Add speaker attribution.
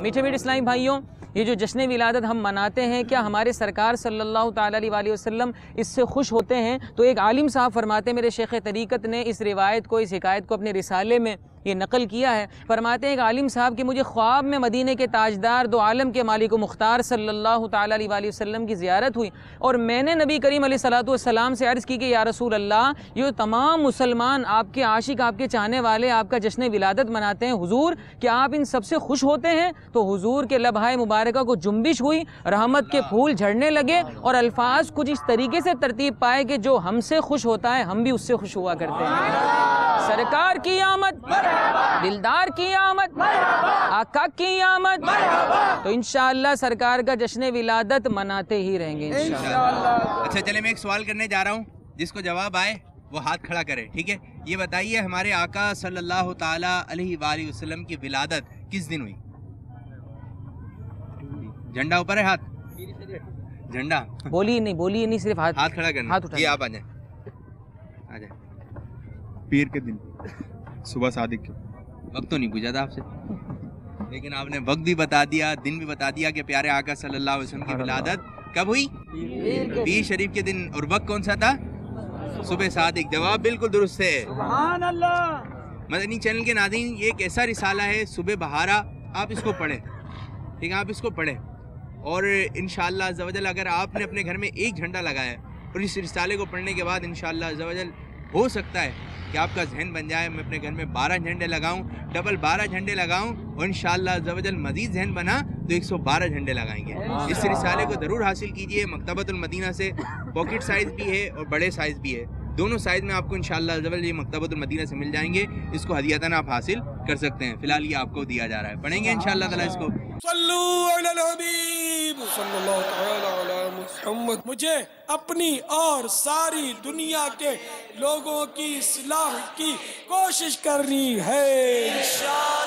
Speaker 1: मीठे मीठे इस्लामी भाइयों, ये जो जश्न विलादत हम मनाते हैं, क्या हमारे सरकार सल्लल्लाहु ताला अलैहि वसल्लम इससे खुश होते हैं? तो एक आलिम साहब फरमाते हैं, मेरे शेख तरीक़त ने इस रिवायत को, इस हिकायत को अपने रिसाले में ये नकल किया है। फरमाते हैं एक आलिम साहब कि मुझे ख्वाब में मदीने के ताजदार दो आलम के मालिक व मुख्तार सल्लल्लाहु ताला अलैहि वसल्लम की ज़ियारत हुई और मैंने नबी करीम अलैहिस्सलातु वस्सलाम से अर्ज़ की कि या रसूल अल्लाह, ये तमाम मुसलमान आपके आशिक, आपके चाहने वाले आपका जश्न विलादत मनाते हैं, हुजूर क्या आप इन सबसे खुश होते हैं? तो हुजूर के लबहाए मुबारका को जुम्बिश हुई, रहमत के फूल झड़ने लगे और अल्फाज कुछ इस तरीके से तरतीब पाए कि जो हमसे खुश होता है हम भी उससे खुश हुआ करते हैं। सरकार की आमद, दिलदार की आमद, आका की आमद, तो इंशाअल्लाह सरकार का जश्न विलादत मनाते ही रहेंगे इंशाअल्लाह।
Speaker 2: अच्छा चले, मैं एक सवाल करने जा रहा हूँ, जिसको जवाब आए वो हाथ खड़ा करे, ठीक है? ये बताइए, हमारे आका सल्लल्लाहु ताला अलैहि वसल्लम की विलादत किस दिन हुई? झंडा ऊपर है, हाथ झंडा
Speaker 1: बोलिए नहीं, सिर्फ हाथ
Speaker 2: खड़ा करना।
Speaker 1: हाथ उठा,
Speaker 2: ये आप आ जाए।
Speaker 3: पीर के दिन, सुबह सादिक के।
Speaker 2: वक्त तो नहीं पूछा था आपसे, लेकिन आपने वक्त भी बता दिया, दिन भी बता दिया कि प्यारे आका सल्लल्लाहु अलैहि वसल्लम की विलादत कब हुई? पीर शरीफ के दिन। और वक्त कौन सा था? सुबह सादिक। जवाब बिल्कुल दुरुस्त है। सुभान अल्लाह। मदनी चैनल के नाज़रीन, ये एक ऐसा रिसाला है, सुबह बहारा, आप इसको पढ़ें, ठीक है? आप इसको पढ़ें और इंशाअल्लाह अज़्ज़ा वजल अगर आपने अपने घर में एक झंडा लगाया और इस रिसाले को पढ़ने के बाद इंशाअल्लाह अज़्ज़ा वजल हो सकता है कि आपका जहन बन जाए, मैं अपने घर में 12 झंडे लगाऊं, डबल 12 झंडे लगाऊं और इंशाअल्लाह अज़्ज़ा वजल मज़ीद जहन बना तो 112 झंडे लगाएंगे। इस रिसाले को ज़रूर हासिल कीजिए। मकतबतुल मदीना से पॉकेट साइज़ भी है और बड़े साइज़ भी है, दोनों साइज़ में आपको इंशाअल्लाह अज़्ज़ा वजल ये मकतबतुल मदीना से मिल जाएंगे। इसको हदियतन आप हासिल कर सकते हैं। फ़िलहाल ये आपको दिया जा रहा है, पढ़ेंगे इंशाअल्लाह ताला इसको।
Speaker 4: सल्लू अलल हबीब सल्लल्लाहु तआला अला मुहम्मद। मुझे अपनी और सारी दुनिया के लोगों की इस्लाह की कोशिश करनी है।